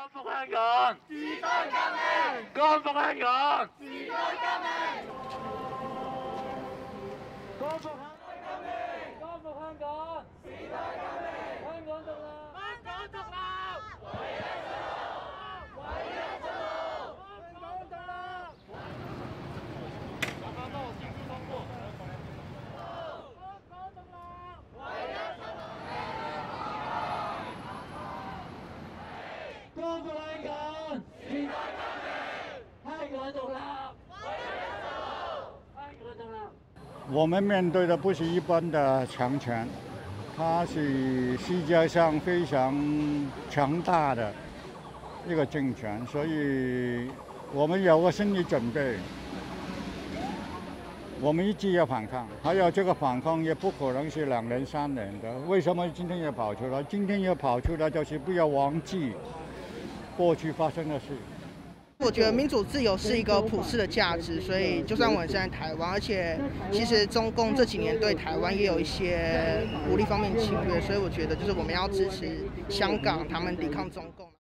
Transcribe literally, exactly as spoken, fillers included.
復香港，時代革命，光復香港，時代革命，光復香港，光復香港，時代革命，香港獨立，香港獨立，唯一出路，唯一出路，香港獨立。剛剛到緊急通過，香港獨立，唯一出路。 光復香港，時代革命，香港獨立，唯一出路，香港獨立。 我們面對的不是一般的強權，它是世界上非常強大的一個政權，所以我們有個心理準備，我們一直要反抗，還有這個反抗也不可能是兩年三年的。為什麼今天要跑出來？今天要跑出來就是不要忘記過去發生的事。 我觉得民主自由是一个普世的价值，所以就算我们现在台湾，而且其实中共这几年对台湾也有一些武力方面侵略，所以我觉得就是我们要支持香港他们抵抗中共。